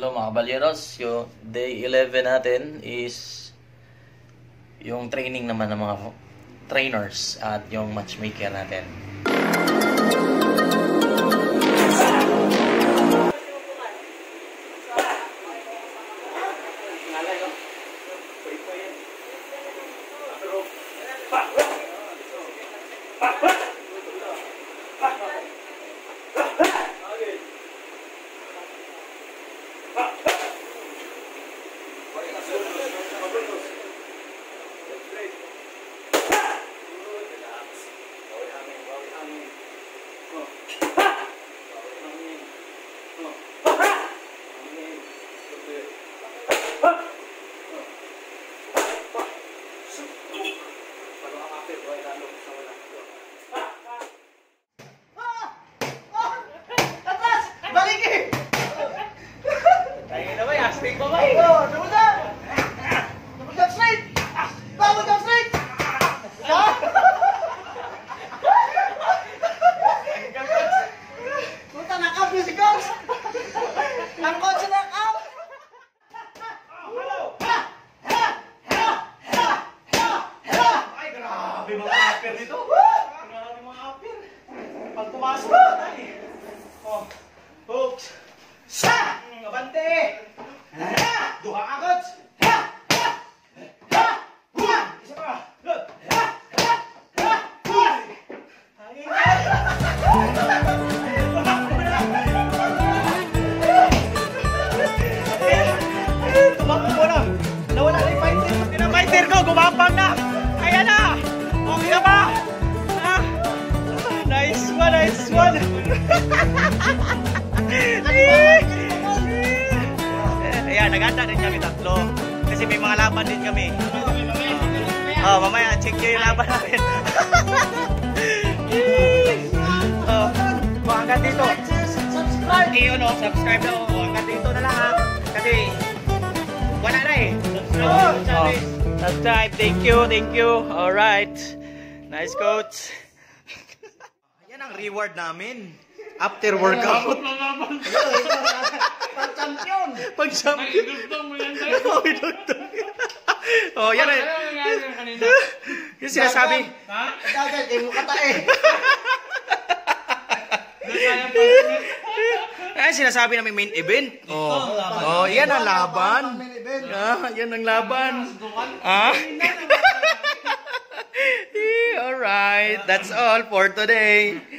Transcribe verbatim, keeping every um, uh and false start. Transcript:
Hello mga kabalyeros, yung day eleven natin is yung training naman ng mga trainers at yung matchmaker natin. Pag tumasok na tayo. Oh, hooks. Sa! Abante! Duha ka, coach! Isa pa! Tumakbo mo na! Nawala na yung fighter! Pag na fighter ko, gumapang na! Kaya na! Okay ka ba? Nice one, nice one. Ayan, naganda din kami tatlo. Kasi may mga laban din kami. Oh, mamaya check nyo yung laban namin. Oh, hanggang dito. Subscribe. Eh, ano, subscribe na. Oh, hanggang dito na lang ha. Kasi wala na eh. Oh, subscribe. Thank you, thank you. Alright. Nice coach. Yan ang reward namin. After workout. Pag-champion. Pag-champion. Idugtong mo yan tayo. Oo, idugtong. Oo, yan eh. Yung sinasabi. Ha? Dagat, kayo mo kata eh. Ay, sinasabi namin main event. Oh, oh, yan ang laban. Ah, yan ang laban. Ah? Alright, that's all for today.